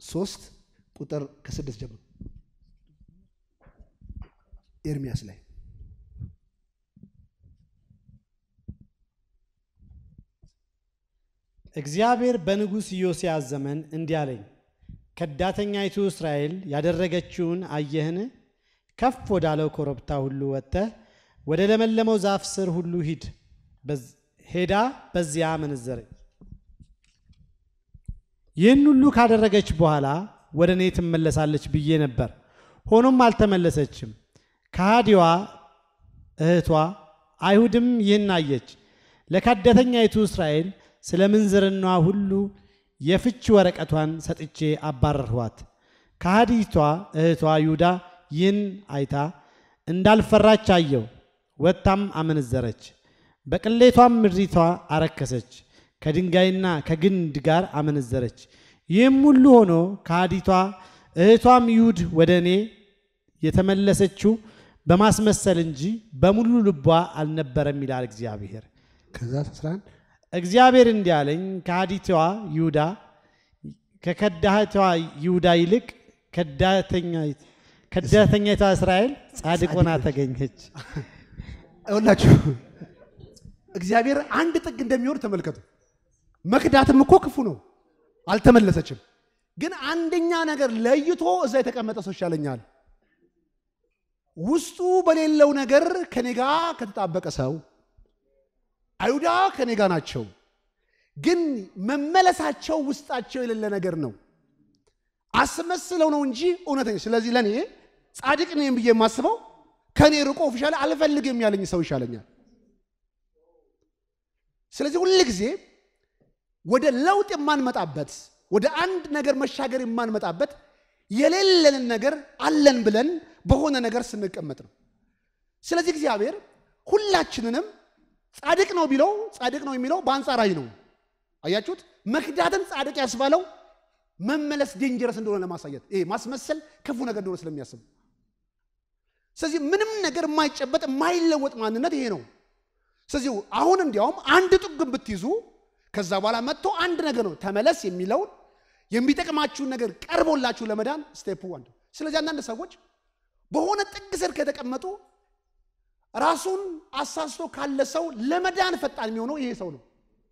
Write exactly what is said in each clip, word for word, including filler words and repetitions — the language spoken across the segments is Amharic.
ሶስት ቁጥር ከስድስት ጀምሮ ኤርሚያስ ላይ እግዚአብሔር በንጉስ ኢዮስያስ ዘመን እንዲያለኝ ከዳተኛይቱ እስራኤል ያደረገችውን አየህን ከፍ ወዳለው ኮረብታ ሁሉ ወጥተህ ወደ ለመለመው ዛፍ ስር ሁሉ ሂድ ሄዳ በዚያ መንዘረች ይህን ሁሉ ካደረገች በኋላ ወደ እኔ ትመለሳለች ብዬ ነበር ሆኖም አልተመለሰችም ከሃዲዋ እህቷ አይሁድም ይህን አየች ለከዳተኛይቱ እስራኤል ስለምንዝርና ሁሉ የፍች ወረቀቷን ሰጥቼ አባረርኋት ከሃዲቷ እህቷ ይሁዳ ይህን አይታ እንዳልፈራች አየው ወጣም አመነዘረች በቅሌቷም ምድሪቷ አረከሰች ከድንጋይና ከግንድ ጋር አመነዘረች ይህም ሁሉ ሆኖ ከሃዲቷ እህቷም ይሁድ ወደኔ የተመለሰችው በማስመሰል እንጂ በሙሉ ልቧ አልነበረም ይላል እግዚአብሔር ከዛ ተስራን እግዚአብሔር እንዲያለኝ ከሃዲቷ ይሁዳ ከከዳህቷ ይሁዳ ይልቅ ከዳተኛ ከዳተኛይቷ እስራኤል ጻድቅ ሆና ተገኘች ወላችሁ እግዚአብሔር አንድ ጥግ እንደሚወር ተመልከቱ መክዳትም እኮ ክፉ ነው አልተመለሰችም ግን አንደኛ ነገር ለይቶ እዛ የተቀመጠ ሰው ይሻለኛል ውስጡ በሌለው ነገር ከኔጋ ከተጣበቀ ሰው አይሁዳ ከኔጋ ናቸው ግን መመለሳቸው ውስጣቸው የሌለ ነገር ነው አስመስለው ነው እንጂ እውነተኛ ስለዚህ ለኔ ጻድቅ ነኝ ብዬ ማስበው ከኔ ርቆ ኦፊሻሊ አልፈልግም ያለኝ ሰው ይሻለኛል ስለዚህ ሁሉ ጊዜ ወደ ለውጥ የማንመጣበት ወደ አንድ ነገር መሻገር የማንመጣበት የሌለንን ነገር አለን ብለን በሆነ ነገር ስንቀመጥ ነው ስለዚህ እግዚአብሔር ሁላችንንም ጻድቅ ነው ቢለው ጻድቅ ነው የሚለው በአንጻራዊ ነው አያችሁት መክዳትን ጻድቅ ያስባለው መመለስ ዴንጀረስ እንደሆነ ለማሳየት ይሄ ማስመሰል ክፉ ነገር እንደሆነ ስለሚያስብ ስለዚህ ምንም ነገር የማይጨበጥ የማይለወጥ ማንነት ይሄ ነው ስለዚህ አሁን እንዲያውም አንድ ጥግም ብትይዙ ከዛ በኋላ መጥቶ አንድ ነገር ነው ተመለስ የሚለው የሚጠቅማችሁ ነገር ቀርቦላችሁ ለመዳን ስቴፕ አንድ ስለዚህ አንዳንድ ሰዎች በሆነ ጥግ ስር ከተቀመጡ ራሱን አሳስቶ ካለ ሰው ለመዳን ፈጣን የሚሆነው ይሄ ሰው ነው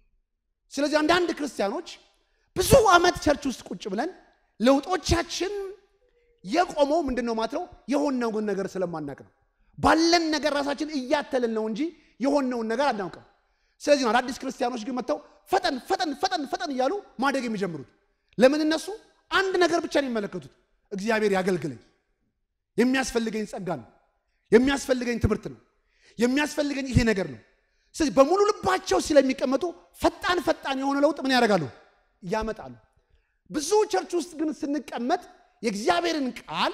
ስለዚህ አንዳንድ ክርስቲያኖች ብዙ አመት ቸርች ውስጥ ቁጭ ብለን ለውጦቻችን የቆመው ምንድነው ማትረው የሆነው ነገር ስለማናቅ ነው ባለን ነገር ራሳችን እያተለን ነው እንጂ የሆነው ነገር አናውቅም ስለዚህ ነው አዲስ ክርስቲያኖች ግን መተው ፈጠን ፈጠን ፈጠን ፈጠን ይያሉ ማደግ የሚጀምሩት ለምን እነሱ አንድ ነገር ብቻ ነው የሚመለከቱት እግዚአብሔር ያገልግለኝ የሚያስፈልገኝ ጸጋ ነው የሚያስፈልገኝ ትምህርት ነው የሚያስፈልገኝ ይሄ ነገር ነው ስለዚህ በሙሉ ልባቸው ስለሚቀመጡ ፈጣን ፈጣን የሆነ ለውጥ ምን ያደርጋሉ ያመጣሉ ብዙ ቸርች ውስጥ ግን ስንቀመጥ የእግዚአብሔርን ቃል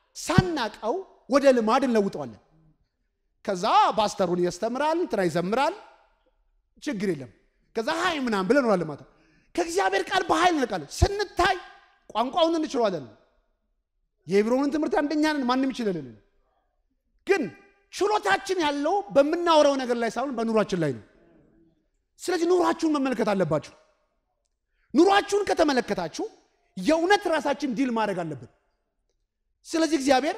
ሳናቀው ወደ ልማድ እንለውጠዋለን ከዛ ፓስተሩን ያስተምራል እንትና ይዘምራል ችግር የለም ከዛ ሃይ ምናም ብለን ነው ማለት ከእግዚአብሔር ቃል በኃይል እንለቃለን ስንታይ ቋንቋውን እንችላለን የሄብሮንን ትምህርት አንደኛ ነን ማንንም ይችላል ግን ችሎታችን ያለው በመናወራው ነገር ላይ ሳይሆን በኑሯችን ላይ ነው ስለዚህ ኑሯችሁን መመልከት አለባችሁ ኑሯችሁን ከተመለከታችሁ የእውነት ራሳችን ዲል ማድረግ አለብን ስለዚህ እግዚአብሔር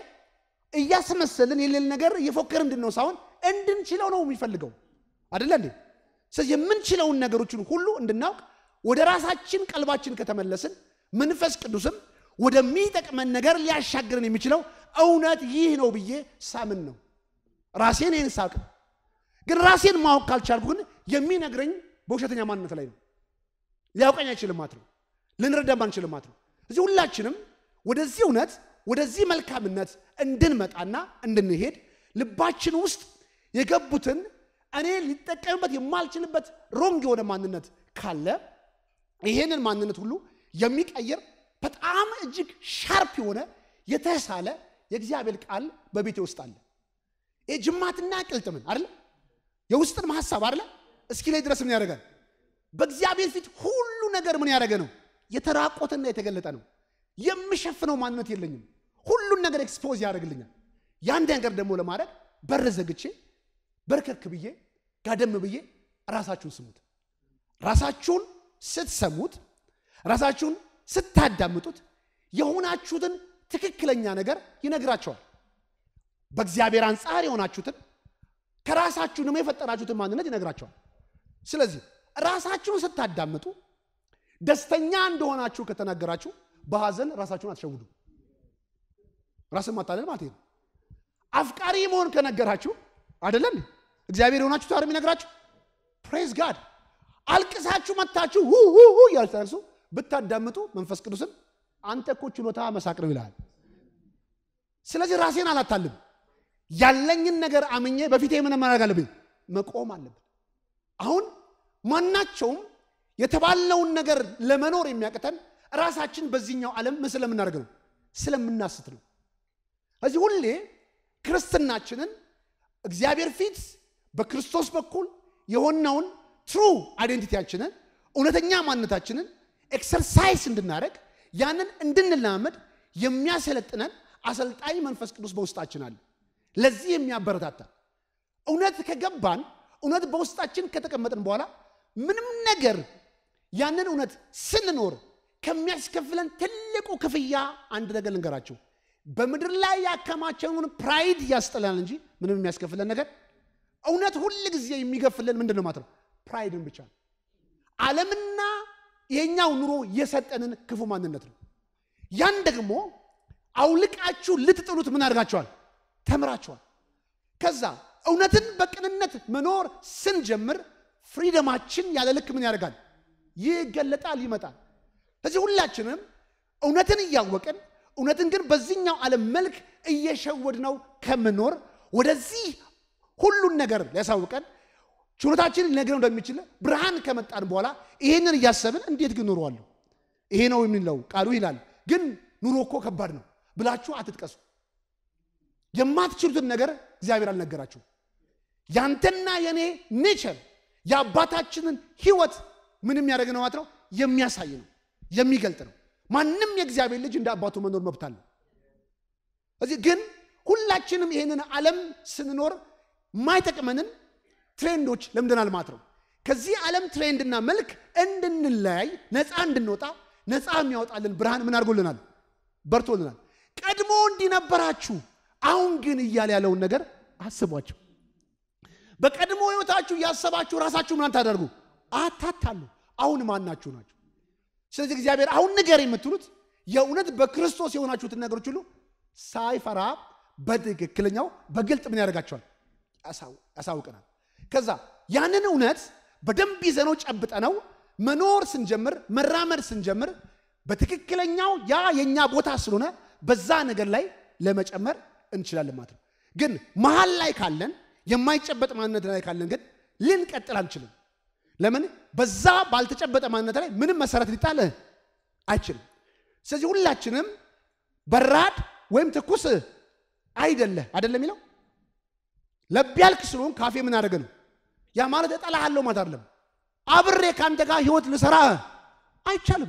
እያስመሰልን የሌለ ነገር እየፎከር እንድንነው ሳይሆን እንድንችለው ነው የሚፈልገው አይደል እንዴ ስለዚህ የምንችለውን ነገሮችን ሁሉ እንድናውቅ ወደ ራሳችን ቀልባችን ከተመለስን መንፈስ ቅዱስም ወደሚጠቅመን ነገር ሊያሻግረን የሚችለው እውነት ይህ ነው ብዬ ሳምን ነው ራሴን እንሳቅ ግን ራሴን ማወቅ ካልቻልኩ ግን የሚነግረኝ በውሸተኛ ማንነት ላይ ነው ሊያውቀኝ አይችልም ማለት ነው ልንረዳም አንችልም ማለት ነው እዚህ ሁላችንም ወደዚህ እውነት ወደዚህ መልካምነት እንድንመጣና እንድንሄድ ልባችን ውስጥ የገቡትን እኔ ሊጠቀምበት የማልችልበት ሮንግ የሆነ ማንነት ካለ ይሄንን ማንነት ሁሉ የሚቀየር በጣም እጅግ ሻርፕ የሆነ የተሳለ የእግዚአብሔር ቃል በቤቴ ውስጥ አለ ይሄ ጅማትና ቅልጥምን አይደል የውስጥን ሐሳብ አይደል እስኪ ላይ ድረስ ምን ያደርጋል በእግዚአብሔር ፊት ሁሉ ነገር ምን ያደርገ ነው የተራቆተና የተገለጠ ነው የሚሸፍነው ማንነት የለኝም ሁሉን ነገር ኤክስፖዝ ያደርግልኛል ያን ነገር ደግሞ ለማድረግ በር ዘግቼ በርከክ ብዬ ጋደም ብዬ ራሳችሁን ስሙት ራሳችሁን ስትሰሙት ራሳችሁን ስታዳምጡት የሆናችሁትን ትክክለኛ ነገር ይነግራቸዋል። በእግዚአብሔር አንጻር የሆናችሁትን ከራሳችሁንም የፈጠራችሁትን ማንነት ይነግራቸዋል። ስለዚህ ራሳችሁን ስታዳምጡ ደስተኛ እንደሆናችሁ ከተናገራችሁ በሐዘን ራሳችሁን አትሸውዱ። ራስን ማታለል ማለት ነው። አፍቃሪ መሆን ከነገራችሁ አይደለም እግዚአብሔር የሆናችሁ ታርም ይነግራችሁ። ፕሬዝ ጋድ። አልቅሳችሁ መታችሁ ው ው ው ያልታርሱ ብታዳምጡ መንፈስ ቅዱስን አንተ እኮ ችሎታ መሳቅ ነው ይላል። ስለዚህ ራሴን አላታልም። ያለኝን ነገር አምኜ በፊቴ ምን ማድረግ አለብኝ? መቆም አለብኝ። አሁን ማናቸውም የተባለውን ነገር ለመኖር የሚያቀተን ራሳችን በዚህኛው ዓለም ምን ስለምናደርግ ነው? ስለምናስት ነው። ስለዚህ ሁሌ ክርስትናችንን እግዚአብሔር ፊት በክርስቶስ በኩል የሆነውን ትሩ አይደንቲቲያችንን እውነተኛ ማንነታችንን ኤክሰርሳይዝ እንድናደርግ ያንን እንድንላመድ የሚያሰለጥነን አሰልጣኝ መንፈስ ቅዱስ በውስጣችን አለ። ለዚህ የሚያበረታታ እውነት ከገባን እውነት በውስጣችን ከተቀመጠን በኋላ ምንም ነገር ያንን እውነት ስንኖር ከሚያስከፍለን ትልቁ ክፍያ አንድ ነገር ልንገራችሁ። በምድር ላይ ያከማቸውን ፕራይድ ያስጠላል እንጂ ምንም የሚያስከፍለን ነገር እውነት ሁሉ ጊዜ የሚገፍለን ምንድነው ማለት ነው? ፕራይድን ብቻ ነው። ዓለምና የኛው ኑሮ የሰጠንን ክፉ ማንነት ነው። ያን ደግሞ አውልቃችሁ ልትጥሉት ምን አድርጋችኋል? ተምራችኋል። ከዛ እውነትን በቅንነት መኖር ስንጀምር ፍሪደማችን ያለ ልክ ምን ያደርጋል? ይገለጣል፣ ይመጣል። ስለዚህ ሁላችንም እውነትን እያወቅን እውነትን ግን በዚህኛው ዓለም መልክ እየሸወድነው ከመኖር ወደዚህ ሁሉን ነገር ሊያሳውቀን ችሎታችንን ሊነግረን እንደሚችል ብርሃን ከመጣን በኋላ ይሄንን እያሰብን እንዴት ግን ኑሮዋለሁ? ይሄ ነው የሚለው ቃሉ ይላል። ግን ኑሮ እኮ ከባድ ነው ብላችሁ አትጥቀሱ። የማትችሉትን ነገር እግዚአብሔር አልነገራችሁ። ያንተና የኔ ኔቸር የአባታችንን ህይወት ምንም ያደርግ ነው ማለት ነው የሚያሳይ ነው የሚገልጥ ነው። ማንንም የእግዚአብሔር ልጅ እንደ አባቱ መኖር መብት አለው። ስለዚህ ግን ሁላችንም ይሄንን ዓለም ስንኖር ማይጠቅመንን ትሬንዶች ለምደናል ማለት ነው። ከዚህ ዓለም ትሬንድና መልክ እንድንለያይ ነፃ እንድንወጣ ነፃ የሚያወጣልን ብርሃን ምን አድርጎልናል? በርቶልናል። ቀድሞ እንዲነበራችሁ አሁን ግን እያለ ያለውን ነገር አስቧቸው። በቀድሞ ህይወታችሁ ያሰባችሁ ራሳችሁ ምን ታደርጉ? አታታሉ። አሁን ማናችሁ ናችሁ? ስለዚህ እግዚአብሔር አሁን ነገር የምትሉት የእውነት በክርስቶስ የሆናችሁትን ነገሮች ሁሉ ሳይፈራ በትክክለኛው በግልጥ ምን ያደርጋቸዋል? ያሳውቀናል። ከዛ ያንን እውነት በደንብ ይዘነው ጨብጠነው መኖር ስንጀምር መራመድ ስንጀምር በትክክለኛው ያ የኛ ቦታ ስለሆነ በዛ ነገር ላይ ለመጨመር እንችላለን ማለት ነው። ግን መሃል ላይ ካለን የማይጨበጥ ማንነት ላይ ካለን ግን ልንቀጥል አንችልም። ለምን? በዛ ባልተጨበጠ ማንነት ላይ ምንም መሰረት ሊጣል አይችልም። ስለዚህ ሁላችንም በራድ ወይም ትኩስ አይደለ አይደለም የሚለው ለቢያልክ ስለሆን ካፌ ምን አደረገ ነው? ያ ማለት እጠላሃለሁ ማለት አይደለም። አብሬ ካንተ ጋር ህይወት ልሰራ አይቻልም፣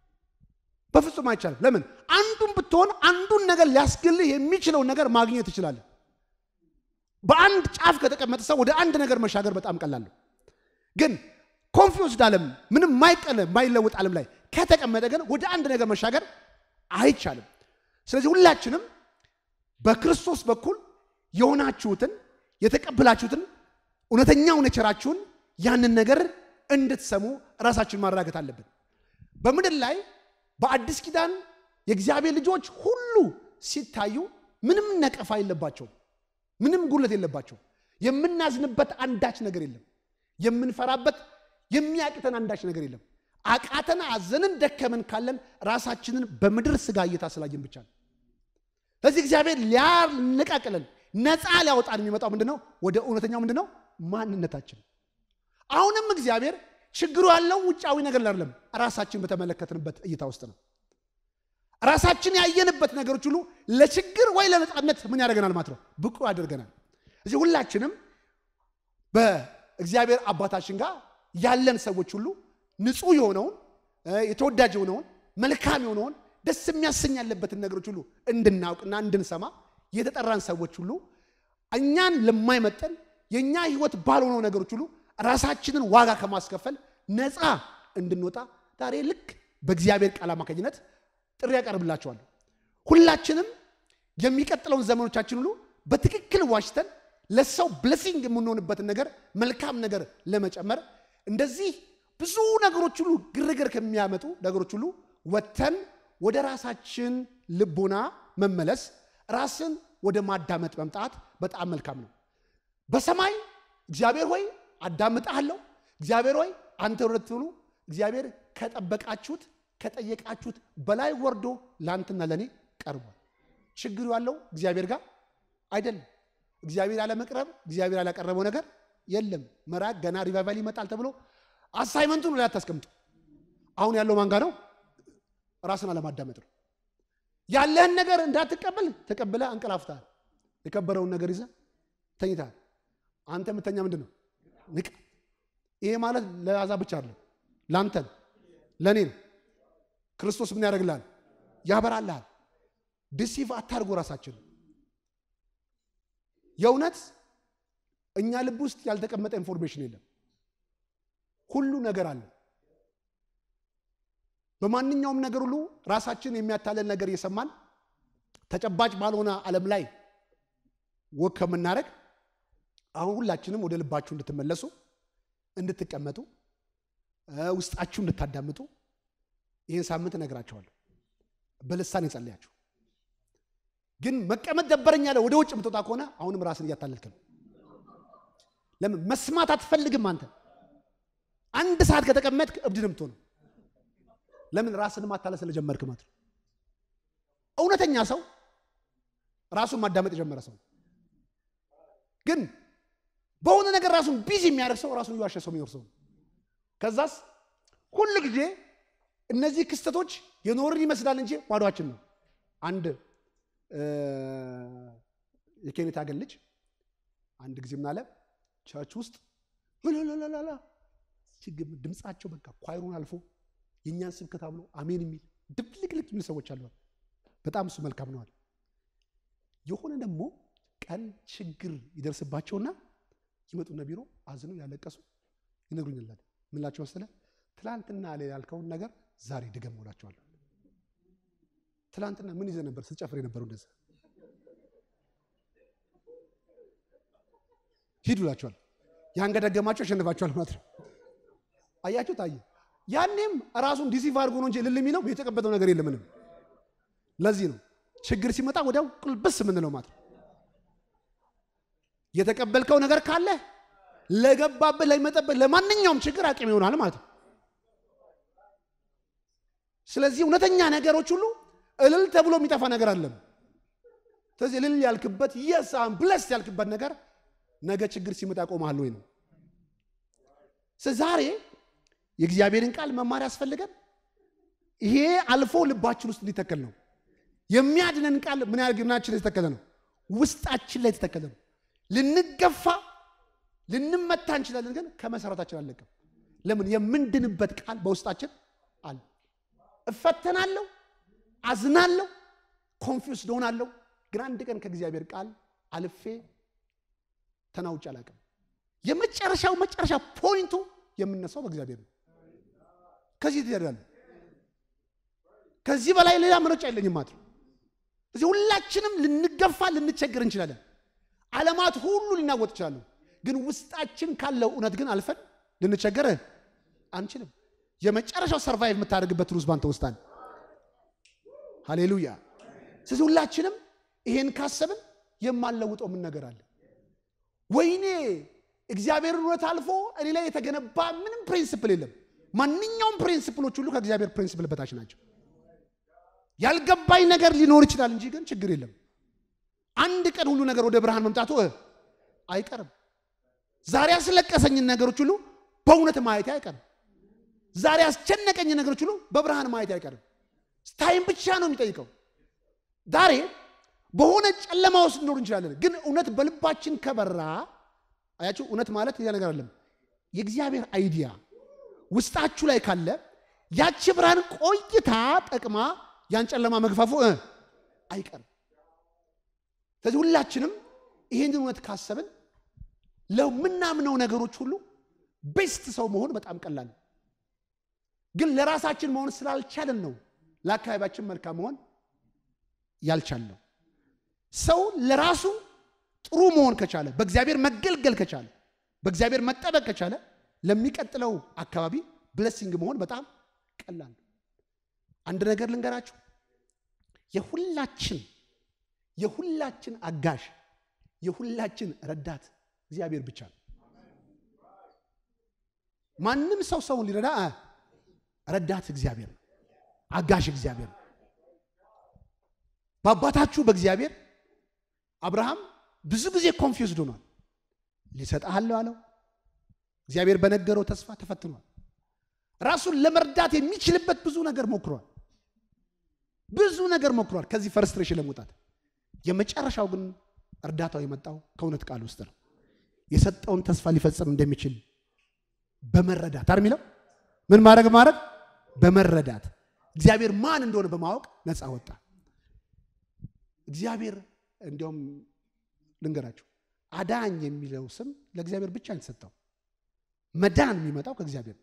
በፍጹም አይቻልም። ለምን? አንዱን ብትሆን አንዱን ነገር ሊያስገልህ የሚችለው ነገር ማግኘት ይችላል። በአንድ ጫፍ ከተቀመጠ ሰው ወደ አንድ ነገር መሻገር በጣም ቀላል ነው። ግን ኮንፊውዝድ ዓለም ምንም ማይቀለ ማይለወጥ ዓለም ላይ ከተቀመጠ ግን ወደ አንድ ነገር መሻገር አይቻልም። ስለዚህ ሁላችንም በክርስቶስ በኩል የሆናችሁትን የተቀበላችሁትን እውነተኛው ነቸራችሁን ያንን ነገር እንድትሰሙ ራሳችሁን ማረጋገጥ አለብን። በምድር ላይ በአዲስ ኪዳን የእግዚአብሔር ልጆች ሁሉ ሲታዩ ምንም ነቀፋ የለባቸው፣ ምንም ጉለት የለባቸው። የምናዝንበት አንዳች ነገር የለም። የምንፈራበት የሚያቅተን አንዳች ነገር የለም። አቃተን፣ አዘንን፣ ደከመን ካለን ራሳችንን በምድር ስጋ እየታሰላየን ብቻ ነው። ስለዚህ እግዚአብሔር ሊያነቃቅለን ነፃ ሊያወጣን የሚመጣው ምንድነው? ወደ እውነተኛው ምንድነው? ማንነታችን። አሁንም እግዚአብሔር ችግሩ ያለው ውጫዊ ነገር አይደለም፣ ራሳችን በተመለከትንበት እይታ ውስጥ ነው። ራሳችን ያየንበት ነገሮች ሁሉ ለችግር ወይ ለነፃነት ምን ያደርገናል ማለት ነው? ብቁ ያደርገናል። እዚህ ሁላችንም በእግዚአብሔር አባታችን ጋር ያለን ሰዎች ሁሉ ንጹህ የሆነውን የተወዳጅ የሆነውን መልካም የሆነውን ደስ የሚያሰኝ ያለበትን ነገሮች ሁሉ እንድናውቅና እንድንሰማ የተጠራን ሰዎች ሁሉ እኛን ለማይመጠን የኛ ህይወት ባልሆነው ነገሮች ሁሉ ራሳችንን ዋጋ ከማስከፈል ነፃ እንድንወጣ ዛሬ ልክ በእግዚአብሔር ቃል አማካኝነት ጥሪ ያቀርብላችኋለሁ ሁላችንም የሚቀጥለውን ዘመኖቻችን ሁሉ በትክክል ዋሽተን ለሰው ብሌሲንግ የምንሆንበት ነገር መልካም ነገር ለመጨመር እንደዚህ ብዙ ነገሮች ሁሉ ግርግር ከሚያመጡ ነገሮች ሁሉ ወተን ወደ ራሳችን ልቦና መመለስ ራስን ወደ ማዳመጥ መምጣት በጣም መልካም ነው በሰማይ እግዚአብሔር ሆይ አዳምጣለሁ እግዚአብሔር ሆይ አንተ ወርትኑ እግዚአብሔር ከጠበቃችሁት ከጠየቃችሁት በላይ ወርዶ ላንተና ለኔ ቀርቧል ችግሩ ያለው እግዚአብሔር ጋር አይደለም እግዚአብሔር ያለ መቅረብ እግዚአብሔር ያለ ቀረበው ነገር የለም መራቅ ገና ሪቫይቫል ይመጣል ተብሎ አሳይመንቱን ላይ አታስቀምጡ አሁን ያለው ማን ጋር ነው ራስን አለማዳመጥ ነው ያለህን ነገር እንዳትቀበል ተቀበለ አንቀላፍታል የከበረውን ነገር ይዘ ተኝታል አንተ ምተኛ ምንድነው ንቅ ይሄ ማለት ለአዛ ብቻ አይደለም ላንተ ለኔ ክርስቶስ ምን ያደርግላል ያበራልሃል ዲሲቭ አታርጉ ራሳችን የውነት እኛ ልብ ውስጥ ያልተቀመጠ ኢንፎርሜሽን የለም ሁሉ ነገር አለ በማንኛውም ነገር ሁሉ ራሳችን የሚያታለል ነገር እየሰማን ተጨባጭ ባልሆነ ዓለም ላይ ወከምናረግ አሁን ሁላችንም ወደ ልባችሁ እንድትመለሱ እንድትቀመጡ ውስጣችሁ እንድታዳምጡ ይሄን ሳምንት ነግራችኋለሁ በልሳን ይጸልያችሁ ግን መቀመጥ ደበረኛ አለ ወደ ውጭ ምትወጣ ከሆነ አሁንም ራስን እያታለልክ ነው ለምን መስማት አትፈልግም አንተ አንድ ሰዓት ከተቀመጥክ እብድንም ትሆን ለምን ራስን ማታለል ስለጀመርክ ማለት ነው እውነተኛ ሰው ራሱን ማዳመጥ የጀመረ ሰው ግን በሆነ ነገር ራሱን ቢዚ የሚያደርግ ሰው ራሱን ይዋሸ ሰው የሚኖር ሰው ከዛስ ሁሉ ጊዜ እነዚህ ክስተቶች የኖርን ይመስላል እንጂ ባዶአችን ነው አንድ የኬኔታ ገልጭ አንድ ጊዜ ምን አለ ቸርች ውስጥ ለለለለላ ሲግም ድምጻቸው በቃ ኳይሩን አልፎ የኛን ስብከት አብሎ አሜን የሚል ድብልቅልቅ የሚል ሰዎች አሉ በጣም እሱ መልካም ነው አለ የሆነ ደግሞ ቀን ችግር ይደርስባቸውና ይመጡና ቢሮ አዝነው ያለቀሱ ይነግሩኛል ምንላቸው ወሰለ ትላንትና ላይ ያልከውን ነገር ዛሬ ድገሙላቸዋለሁ ትላንትና ምን ይዘ ነበር ስጨፍር የነበረው እንደዛ ሂዱላቸዋል ያንገደገማቸው ሸንፋቸዋል ማለት ነው አያችሁ ታየ ያንንም ራሱን ዲሲቭ አድርጎ ነው እንጂ ልል የሚለው የተቀበለው ነገር የለም ምንም ለዚህ ነው ችግር ሲመጣ ወዲያው ቁልብስ ምን ነው ማለት የተቀበልከው ነገር ካለ ለገባበት ላይ መጠበቅ ለማንኛውም ችግር አቅም ይሆናል ማለት ነው ስለዚህ እውነተኛ ነገሮች ሁሉ እልል ተብሎ የሚጠፋ ነገር አይደለም ስለዚህ እልል ያልክበት የሳም ብለስ ያልክበት ነገር ነገ ችግር ሲመጣ ቆማል ወይ ነው ዛሬ የእግዚአብሔርን ቃል መማር ያስፈልጋል ይሄ አልፎ ልባችን ውስጥ ሊተከል ነው የሚያድነን ቃል ምን ያርግናችን ላይ ተተከለ ነው ውስጣችን ላይ ተተከለ ነው ልንገፋ ልንመታ እንችላለን ግን ከመሰረታችን አለቀም ለምን የምንድንበት ቃል በውስጣችን አለ እፈተናለሁ አዝናለሁ ኮንፊውስድ ሆናለሁ ግን አንድ ቀን ከእግዚአብሔር ቃል አልፌ ተናውጭ አላቀም የመጨረሻው መጨረሻ ፖይንቱ የምንነሳው በእግዚአብሔር ነው ከዚህ ትደርዳለ ከዚህ በላይ ሌላ ምርጫ የለኝም ማለት ነው እዚህ ሁላችንም ልንገፋ ልንቸገር እንችላለን ዓለማት ሁሉ ሊናወጥ ይችላሉ ግን ውስጣችን ካለው እውነት ግን አልፈን ልንቸገር አንችልም የመጨረሻው ሰርቫይቭ የምታደርግበት ሩዝ ባንተ ውስጣን ሃሌሉያ ስለዚህ ሁላችንም ይሄን ካሰብን የማንለውጠው ምን ነገር አለ ወይኔ እግዚአብሔር እውነት አልፎ እኔ ላይ የተገነባ ምንም ፕሪንሲፕል የለም ማንኛውም ፕሪንሲፕሎች ሁሉ ከእግዚአብሔር ፕሪንሲፕል በታች ናቸው ያልገባኝ ነገር ሊኖር ይችላል እንጂ ግን ችግር የለም አንድ ቀን ሁሉ ነገር ወደ ብርሃን መምጣቱ አይቀርም ዛሬ ያስለቀሰኝ ነገሮች ሁሉ በእውነት ማየት አይቀርም ዛሬ ያስጨነቀኝ ነገሮች ሁሉ በብርሃን ማየት አይቀርም ታይም ብቻ ነው የሚጠይቀው ዛሬ በሆነ ጨለማ ውስጥ ኖር እንችላለን ግን እውነት በልባችን ከበራ አያችሁ እውነት ማለት ያ ነገር አይደለም የእግዚአብሔር አይዲያ ውስጣችሁ ላይ ካለ ያቺ ብርሃን ቆይታ ጠቅማ ያን ጨለማ መግፋፉ አይቀርም ስለዚህ ሁላችንም ይሄን እውነት ካሰብን ለምናምነው ነገሮች ሁሉ ቤስት ሰው መሆን በጣም ቀላል ግን ለራሳችን መሆን ስላልቻለን ነው ለአካባቢያችን መልካም መሆን ያልቻለው ሰው ለራሱ ጥሩ መሆን ከቻለ በእግዚአብሔር መገልገል ከቻለ በእግዚአብሔር መጠበቅ ከቻለ ለሚቀጥለው አካባቢ ብሌሲንግ መሆን በጣም ቀላል ነው። አንድ ነገር ልንገራችሁ የሁላችን የሁላችን አጋሽ የሁላችን ረዳት እግዚአብሔር ብቻ ነው። ማንም ሰው ሰውን ሊረዳ ረዳት እግዚአብሔር ነው። አጋሽ እግዚአብሔር ነው። በአባታችሁ በእግዚአብሔር አብርሃም ብዙ ጊዜ ኮንፊውዝድ ሆኗል። ሊሰጣለው አለው እግዚአብሔር በነገረው ተስፋ ተፈትኗል። ራሱን ለመርዳት የሚችልበት ብዙ ነገር ሞክሯል። ብዙ ነገር ሞክሯል ከዚህ ፍርስትሬሽን ለመውጣት። የመጨረሻው ግን እርዳታው የመጣው ከእውነት ቃል ውስጥ ነው። የሰጠውን ተስፋ ሊፈጽም እንደሚችል በመረዳት አርሚለው ምን ማድረግ ማድረግ በመረዳት እግዚአብሔር ማን እንደሆነ በማወቅ ነፃ ወጣ። እግዚአብሔር እንዲያውም ልንገራችሁ አዳኝ የሚለው ስም ለእግዚአብሔር ብቻ ነው የተሰጠው። መዳን የሚመጣው ከእግዚአብሔር።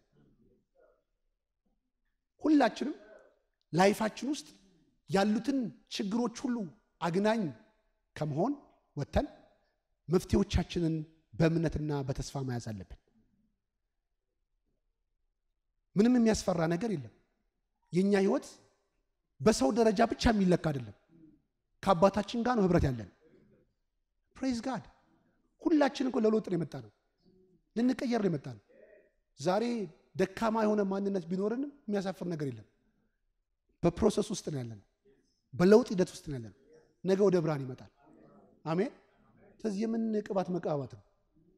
ሁላችንም ላይፋችን ውስጥ ያሉትን ችግሮች ሁሉ አግናኝ ከመሆን ወተን መፍትሄዎቻችንን በእምነትና በተስፋ መያዝ አለብን። ምንም የሚያስፈራ ነገር የለም። የኛ ህይወት በሰው ደረጃ ብቻ የሚለካ አይደለም። ከአባታችን ጋር ነው ህብረት ያለን። ፕሬዝ ጋድ። ሁላችን እኮ ለለውጥ ነው የመጣነው። ልንቀየር ነው የመጣነው። ዛሬ ደካማ የሆነ ማንነት ቢኖርንም የሚያሳፍር ነገር የለም። በፕሮሰስ ውስጥ ነው ያለነው። በለውጥ ሂደት ውስጥ ነው ያለነው። ነገ ወደ ብርሃን ይመጣል። አሜን። ስለዚህ የምን ቅባት መቀባባት ነው።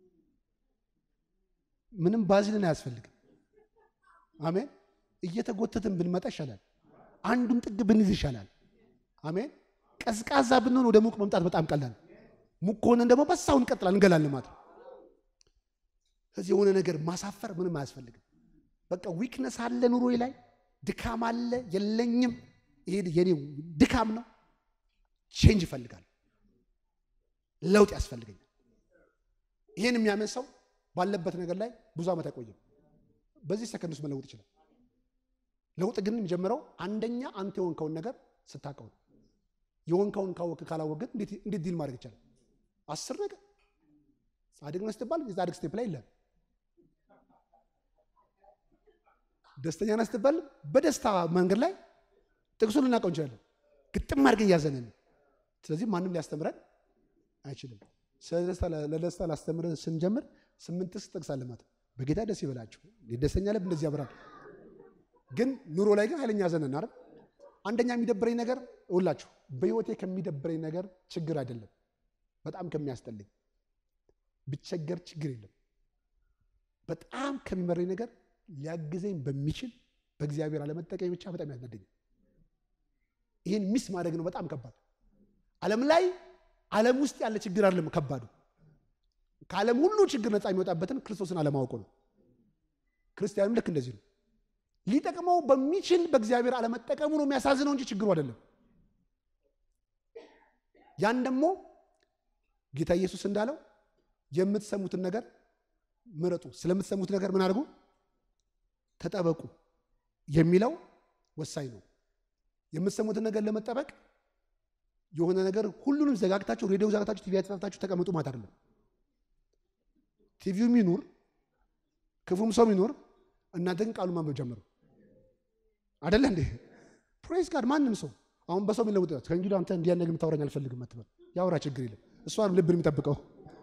ምንም ባዝልን አያስፈልግም። አሜን። እየተጎተትን ብንመጣ ይሻላል። አንዱን ጥግ ብንይዝ ይሻላል። አሜን። ቀዝቃዛ ብንሆን ወደ ሙቅ መምጣት በጣም ቀላል። ሙቅ ሆነን ደግሞ በሳው እንቀጥላለን እንገላለን ማለት ነው። ስለዚህ የሆነ ነገር ማሳፈር ምንም አያስፈልግም። በቃ ዊክነስ አለ ኑሮዬ ላይ ድካም አለ የለኝም። ይሄ የኔ ድካም ነው። ቼንጅ ይፈልጋል። ለውጥ ያስፈልገኛል። ይሄን የሚያምን ሰው ባለበት ነገር ላይ ብዙ ዓመት አይቆይም። በዚህ ሰከንድ ውስጥ መለወጥ ይችላል። ለውጥ ግን የሚጀምረው አንደኛ አንተ የሆንከውን ነገር ስታውቀው ነው። የሆንከውን ካወቅ ካላወቅ ግን እንዴት እንዴት ዲል ማድረግ ይችላል? አስር ነገር ጻድቅ ነህ ስትባል የጻድቅ ስቴፕ ላይ የለም። ደስተኛ ነህ ስትባል በደስታ መንገድ ላይ ጥቅሱን ልናውቀው እንችላለን። ግጥም አድርገን ያዘነን። ስለዚህ ማንም ሊያስተምረን አይችልም። ስለደስታ ለደስታ ላስተምረን ስንጀምር ስምንት ጥቅስ አለ ማለት በጌታ ደስ ይበላችሁ ደስተኛ ልብ እንደዚህ ያበራል። ግን ኑሮ ላይ ግን ኃይለኛ ያዘነን አይደል? አንደኛ የሚደብረኝ ነገር ሁላችሁ በህይወቴ ከሚደብረኝ ነገር ችግር አይደለም። በጣም ከሚያስጠልኝ ብቸገር ችግር የለም። በጣም ከሚመረኝ ነገር ሊያግዘኝ በሚችል በእግዚአብሔር አለመጠቀም ብቻ በጣም ያስነደኝ። ይሄን ሚስ ማድረግ ነው በጣም ከባድ። ዓለም ላይ ዓለም ውስጥ ያለ ችግር አይደለም ከባዱ። ከዓለም ሁሉ ችግር ነፃ የሚወጣበትን ክርስቶስን አለማወቁ ነው። ክርስቲያንም ልክ እንደዚህ ነው። ሊጠቅመው በሚችል በእግዚአብሔር አለመጠቀሙ ነው የሚያሳዝነው እንጂ ችግሩ አይደለም። ያን ደግሞ ጌታ ኢየሱስ እንዳለው የምትሰሙትን ነገር ምረጡ፣ ስለምትሰሙት ነገር ምን አድርጉ? ተጠበቁ የሚለው ወሳኝ ነው። የምትሰሙትን ነገር ለመጠበቅ የሆነ ነገር ሁሉንም ዘጋግታችሁ ሬዲዮ ዘጋግታችሁ ቲቪ አጥፍታችሁ ተቀመጡ ማለት አይደለም። ቲቪው ሚኑር ክፉም ሰው ሚኑር እናንተ ግን ቃሉን ማንበብ ጀምሩ አይደል እንዴ? ፕሬዝ ጋድ። ማንም ሰው አሁን በሰው ምን ለውጥ ከእንግዲህ አንተ እንዲያን ነገር የምታወራኝ አልፈልግም አትበል። ያወራ ችግር የለም። እሷን ልብን የሚጠብቀው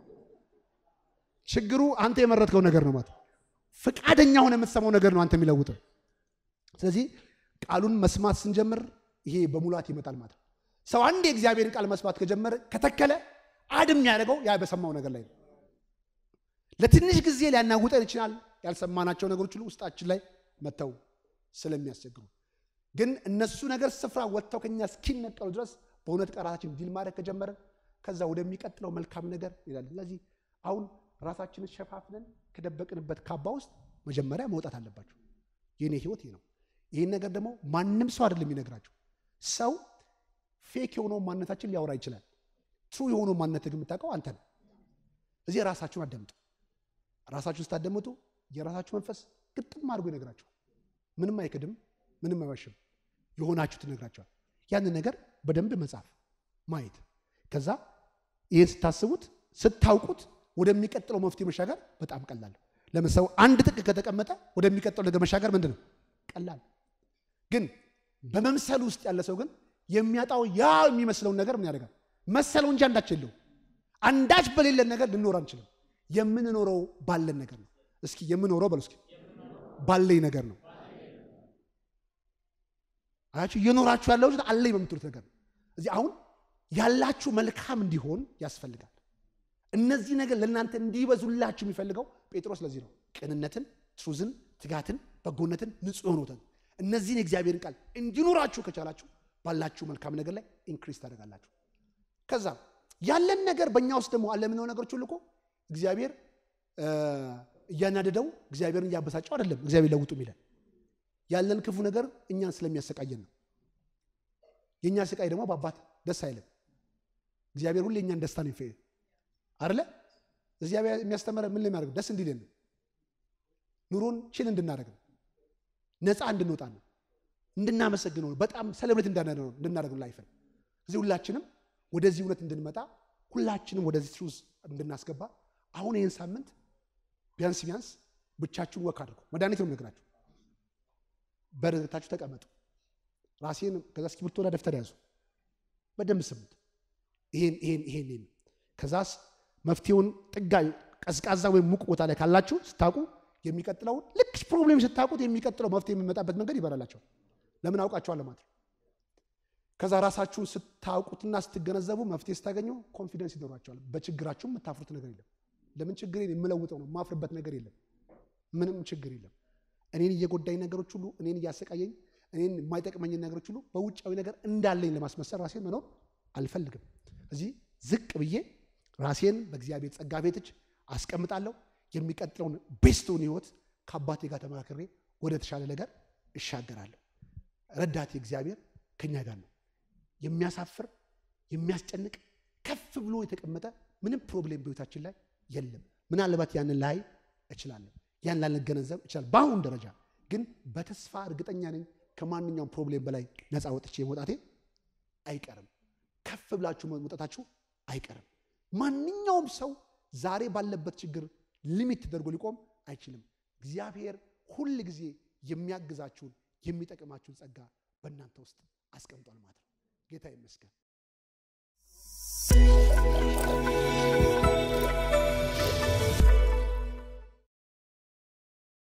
ችግሩ አንተ የመረጥከው ነገር ነው ማለት ፍቃደኛ ሆነ የምትሰማው ነገር ነው አንተ የሚለውጠው። ስለዚህ ቃሉን መስማት ስንጀምር ይሄ በሙላት ይመጣል ማለት ነው። ሰው አንድ የእግዚአብሔርን ቃል መስማት ከጀመረ ከተከለ አድም ያደረገው ያ በሰማው ነገር ላይ ነው። ለትንሽ ጊዜ ሊያናውጠን ይችላል። ያልሰማናቸው ነገሮች ሁሉ ውስጣችን ላይ መተው ስለሚያስቸግሩ ግን እነሱ ነገር ስፍራ ወጥተው ከኛ እስኪነቀሉ ድረስ በእውነት ቃላችን ዲል ማድረግ ከጀመረ ከዛ ወደሚቀጥለው መልካም ነገር ይላል። ስለዚህ አሁን ራሳችንን ሸፋፍነን ከደበቅንበት ካባ ውስጥ መጀመሪያ መውጣት አለባችሁ። የኔ ህይወት ይሄ ነው። ይሄን ነገር ደግሞ ማንም ሰው አይደለም የሚነግራችሁ። ሰው ፌክ የሆነው ማንነታችን ሊያወራ ይችላል። ትሩ የሆነው ማንነት ግን የምታውቀው አንተ ነህ። እዚህ ራሳችሁን አዳምጡ። ራሳችሁን ስታዳምጡ የራሳችሁ መንፈስ ግጥም አድርጎ ይነግራችኋል። ምንም አይክድም፣ ምንም አይዋሽም። የሆናችሁ ትነግራቸዋል ያንን ነገር በደንብ መጻፍ ማየት ከዛ ይሄን ስታስቡት ስታውቁት ወደሚቀጥለው መፍትሄ መሻገር በጣም ቀላል ነው ለምሳው አንድ ጥቅ ከተቀመጠ ወደሚቀጥለው ነገር መሻገር ምንድነው ቀላል ግን በመምሰል ውስጥ ያለ ሰው ግን የሚያጣው ያ የሚመስለው ነገር ምን ያደርጋል መሰለው እንጂ አንዳች የለው አንዳች በሌለ ነገር ልንኖር አንችልም የምንኖረው ባለን ነገር ነው እስኪ የምንኖረው በሉ እስኪ ባለኝ ነገር ነው አያችሁ እየኖራችሁ ያለው አለኝ በምትሉት ነገር ነው እዚህ አሁን ያላችሁ መልካም እንዲሆን ያስፈልጋል እነዚህ ነገር ለእናንተ እንዲበዙላችሁ የሚፈልገው ጴጥሮስ ለዚህ ነው ቅንነትን ትሩዝን ትጋትን በጎነትን ንጹህ ሆኖትን እነዚህን የእግዚአብሔርን ቃል እንዲኖራችሁ ከቻላችሁ ባላችሁ መልካም ነገር ላይ ኢንክሪስ ታደርጋላችሁ ከዛ ያለን ነገር በእኛ ውስጥ ደግሞ አለ ምንው ነገሮች ሁሉ እኮ እግዚአብሔር እያናደደው እግዚአብሔርን እያበሳጨው አይደለም እግዚአብሔር ለውጡ ይላል ያለን ክፉ ነገር እኛን ስለሚያሰቃየን ነው የኛ ስቃይ ደግሞ በአባት ደስ አይልም እግዚአብሔር ሁሉ እኛን ደስታ ነው ይፈይ አይደለ እግዚአብሔር የሚያስተምረ ምን ላይ ማድረግ ደስ እንዲለን ነው ኑሮን ቺል እንድናደርግ ነው ነፃ እንድንወጣ ነው እንድናመሰግነው በጣም ሰለብሬት እንዳናደርግ ነው እንድናደርግ ላይፍ ነው እዚህ ሁላችንም ወደዚህ እውነት እንድንመጣ ሁላችንም ወደዚህ ትሩዝ እንድናስገባ አሁን ይሄን ሳምንት ቢያንስ ቢያንስ ብቻችሁን ወክ አድርጉ መድኃኒት ነው የምነግራችሁ በረታችሁ ተቀመጡ ራሴን ከዛ እስኪብርቶና ደፍተር ያዙ በደንብ ስሙት ይሄን ይሄን ይሄን ከዛስ መፍትሄውን ጥጋይ ቀዝቃዛ ወይ ሙቅ ቦታ ላይ ካላችሁ ስታቁ የሚቀጥለው ልክ ፕሮብሌም ስታቁት የሚቀጥለው መፍትሄ የሚመጣበት መንገድ ይበራላችሁ ለምን አውቃችኋለሁ ማለት ከዛ ራሳችሁን ስታውቁትና ስትገነዘቡ መፍትሄ ስታገኙ ኮንፊደንስ ይኖራችኋል በችግራችሁ የምታፍሩት ነገር የለም ለምን ችግሬን የምለውጠው ነው ማፍርበት ነገር የለም ምንም ችግር የለም እኔን እየጎዳኝ ነገሮች ሁሉ እኔን እያሰቃየኝ እኔን የማይጠቅመኝ ነገሮች ሁሉ በውጫዊ ነገር እንዳለኝ ለማስመሰል ራሴን መኖር አልፈልግም እዚህ ዝቅ ብዬ ራሴን በእግዚአብሔር ጸጋ ቤትች አስቀምጣለሁ የሚቀጥለውን ቤስቱን ህይወት ከአባቴ ጋር ተማክሬ ወደ ተሻለ ነገር እሻገራለሁ ረዳቴ እግዚአብሔር ከኛ ጋር ነው የሚያሳፍር የሚያስጨንቅ ከፍ ብሎ የተቀመጠ ምንም ፕሮብሌም በህይወታችን ላይ የለም ምናልባት ያንን ላይ እችላለሁ ያን ላልገነዘብ ይችላል ባሁን ደረጃ ግን በተስፋ እርግጠኛ ነኝ ከማንኛውም ፕሮብሌም በላይ ነፃ ወጥቼ መውጣቴ አይቀርም ከፍ ብላችሁ መውጣታችሁ አይቀርም ማንኛውም ሰው ዛሬ ባለበት ችግር ሊሚት ተደርጎ ሊቆም አይችልም እግዚአብሔር ሁሉ ጊዜ የሚያግዛችሁን የሚጠቅማችሁን ጸጋ በእናንተ ውስጥ አስቀምጧል ማለት ነው ጌታ ይመስገን